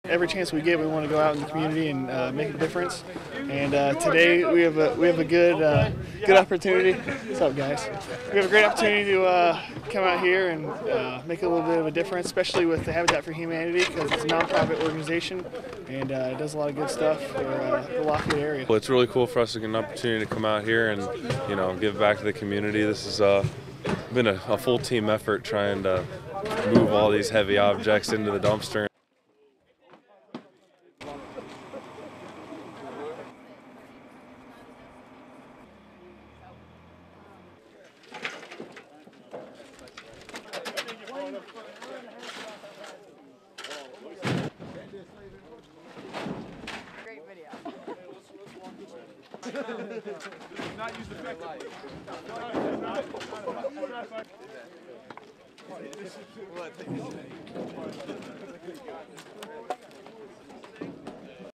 Every chance we get, we want to go out in the community and make a difference. And today we have a good opportunity. What's up, guys? We have a great opportunity to come out here and make a little bit of a difference, especially with the Habitat for Humanity, because it's a nonprofit organization and it does a lot of good stuff for the Lafayette area. Well, it's really cool for us to get an opportunity to come out here and give back to the community. This has been a full team effort trying to move all these heavy objects into the dumpster. Great video. Not used effectively. What?